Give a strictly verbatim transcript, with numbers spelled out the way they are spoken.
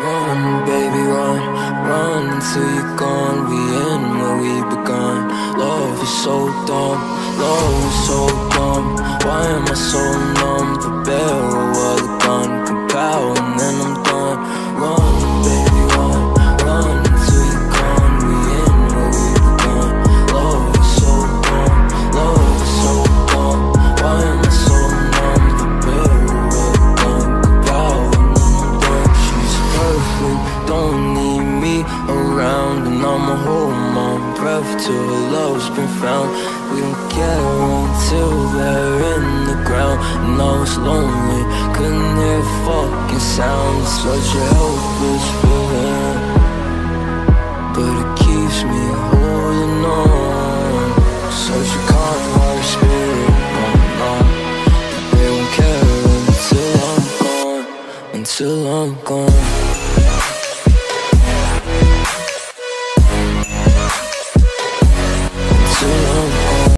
Run, baby, run, run until you're gone. We end where we begun. Love is so dumb, love is so dumb. Why am I so numb? The barrel of the gun, compile and then I'm done. Run, baby, run, run until you're gone. We end where we begun. Love is so dumb, love is so dumb. Why am I so numb? The barrel of the gun, compile and then I'm done. She's perfect, don't need me around, and I'ma hold my breath till her love's been found. We don't care until they're in the ground. And I was lonely, couldn't hear a fucking sound. It's such a helpless feeling.